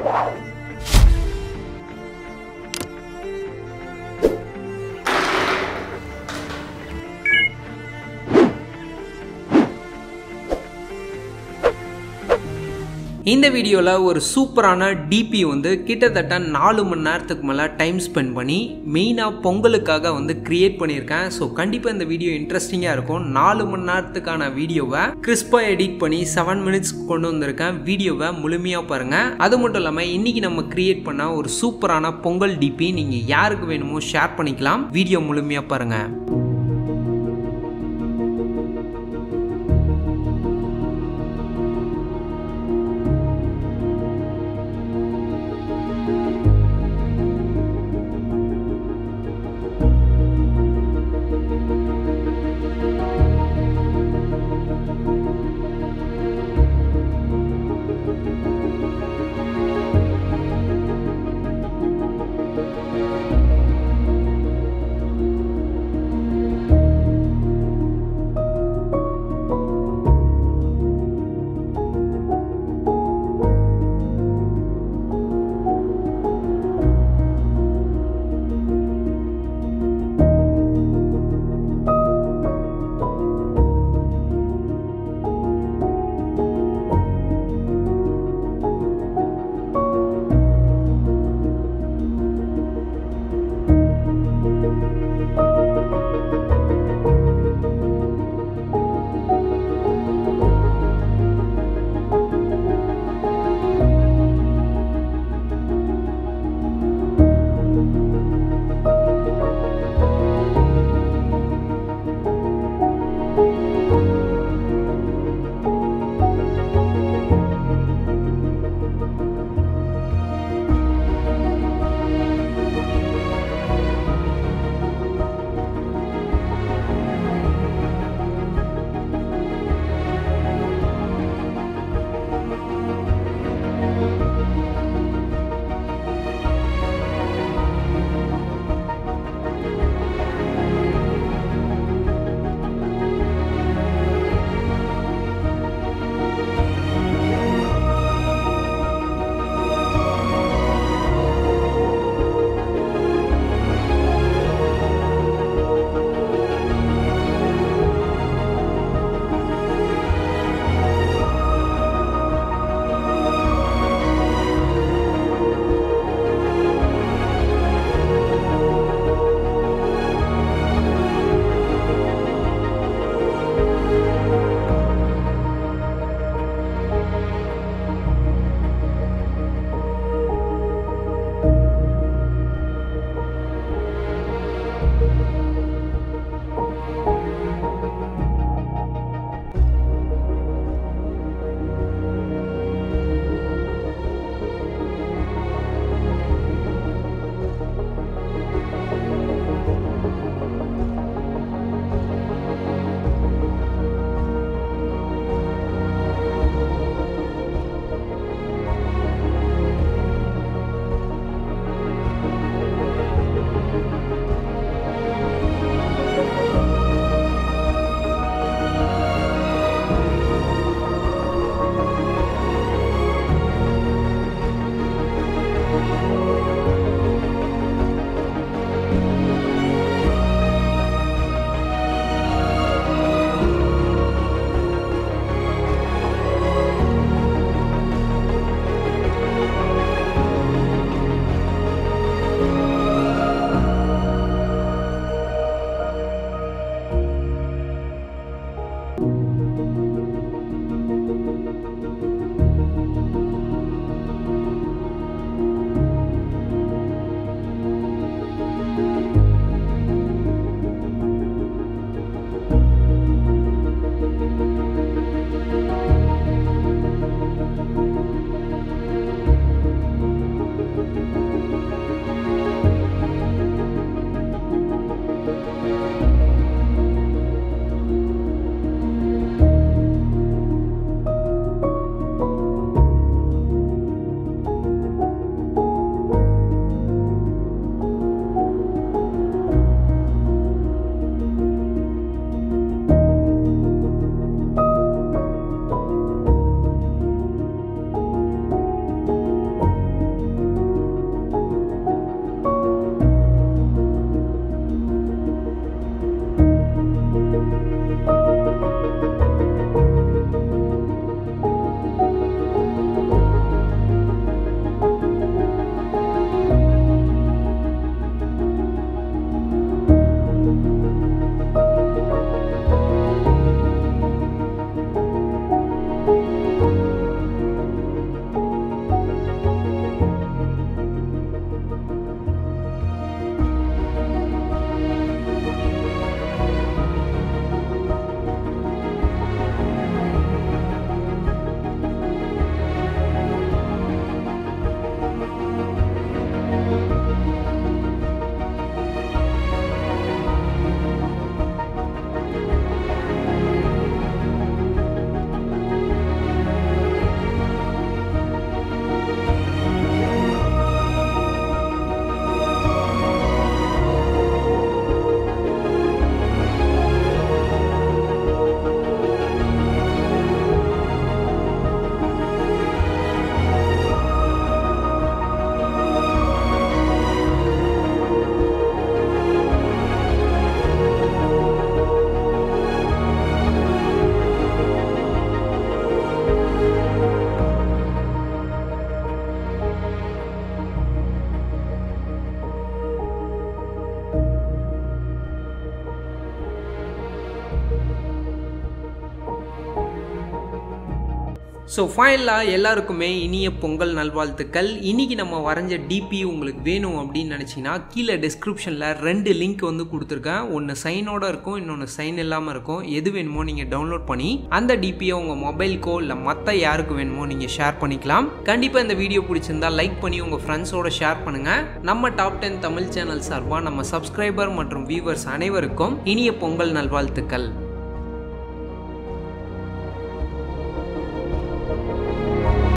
இந்த வீடியோல ஒரு சூப்பரான டிபி வந்து கிட்டத்தட்ட 4 மணி நேரத்துக்கு மேல டைம் ஸ்பெண்ட் பண்ணி மெயினா பொங்கலுக்காக வந்து கிரியேட் பண்ணியிருக்கேன். ஸோ கண்டிப்பா இந்த வீடியோ இன்ட்ரெஸ்டிங்கா இருக்கும். 4 மணி நேரத்துக்கான வீடியோவை கிறிஸ்பா எடிட் பண்ணி 7 மினிட்ஸ் கொண்டு வந்திருக்கேன். வீடியோவை முழுமையா பாருங்க. அது மட்டும் இல்லாம இன்னைக்கு நம்ம கிரியேட் பண்ண ஒரு சூப்பரான பொங்கல் டிபி நீங்க யாருக்கு வேணுமோ ஷேர் பண்ணிக்கலாம். வீடியோ முழுமையா பாருங்க. ஸோ ஃபைனலாக எல்லாருக்குமே இனிய பொங்கல் நல்வாழ்த்துக்கள். இன்றைக்கி நம்ம வரைஞ்ச டிபி உங்களுக்கு வேணும் அப்படின்னு நினச்சிங்கன்னா கீழே டிஸ்கிரிப்ஷனில் 2 லிங்க் வந்து கொடுத்துருக்கேன். ஒன்று சைனோட இருக்கும், இன்னொன்று சைன் இல்லாமல் இருக்கும். எது வேணுமோ நீங்கள் டவுன்லோட் பண்ணி அந்த டிபியை உங்கள் மொபைலுக்கோ இல்லை மற்ற யாருக்கு வேணுமோ நீங்கள் ஷேர் பண்ணிக்கலாம். கண்டிப்பாக இந்த வீடியோ பிடிச்சிருந்தா லைக் பண்ணி உங்கள் ஃப்ரெண்ட்ஸோட ஷேர் பண்ணுங்கள். நம்ம டாப் 10 தமிழ் சேனல் சார்பாக நம்ம சப்ஸ்கிரைபர் மற்றும் வியூவர்ஸ் அனைவருக்கும் இனிய பொங்கல் நல்வாழ்த்துக்கள்.